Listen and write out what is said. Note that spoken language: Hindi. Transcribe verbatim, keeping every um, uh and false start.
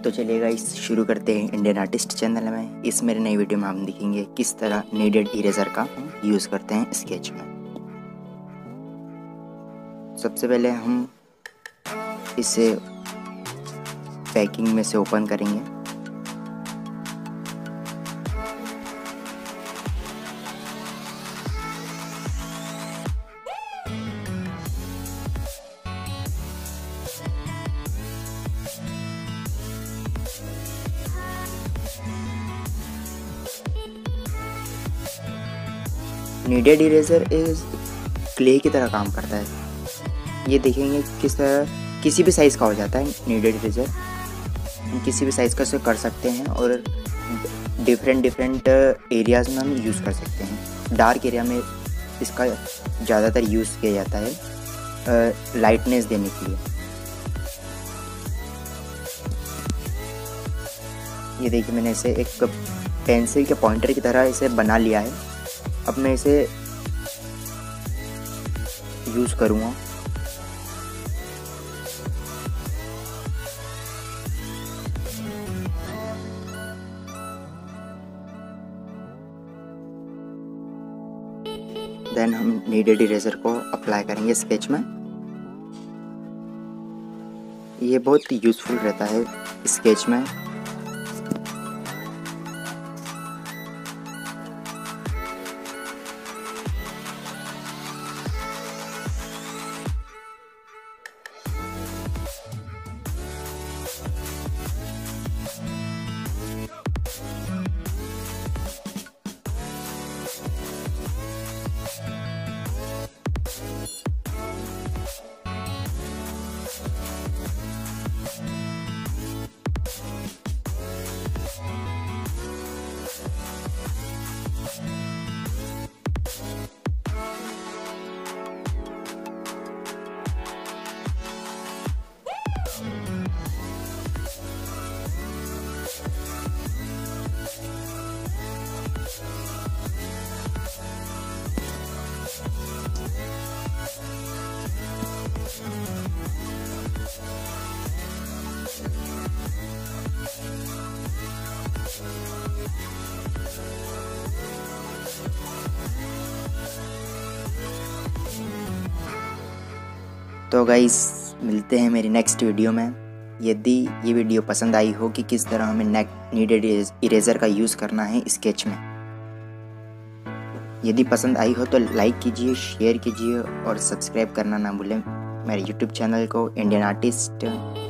तो चलिए गाइस शुरू करते हैं इंडियन आर्टिस्ट चैनल में। इस मेरे नई वीडियो में हम दिखेंगे किस तरह नीडेड इरेजर का यूज़ करते हैं स्केच में। सबसे पहले हम इसे पैकिंग में से ओपन करेंगे। नीडेड इरेजर इज क्ले की तरह काम करता है। ये देखेंगे किस तरह किसी भी साइज़ का हो जाता है नीडेड इरेजर। हम किसी भी साइज़ का इसे कर सकते हैं और डिफरेंट डिफरेंट एरियाज़ में हम यूज़ कर सकते हैं। डार्क एरिया में इसका ज़्यादातर यूज़ किया जाता है लाइटनेस देने के लिए। ये देखिए मैंने इसे एक पेंसिल के पॉइंटर की तरह इसे बना लिया है। अब मैं इसे यूज़ करूँगा। देन हम नीडेड इरेजर को अप्लाई करेंगे स्केच में। ये बहुत यूज़फुल रहता है स्केच में। तो गाइस मिलते हैं मेरी नेक्स्ट वीडियो में। यदि ये वीडियो पसंद आई हो कि किस तरह हमें नीडेड इरेजर का यूज़ करना है स्केच में, यदि पसंद आई हो तो लाइक कीजिए, शेयर कीजिए और सब्सक्राइब करना ना भूलें मेरे यूट्यूब चैनल को इंडियन आर्टिस्ट।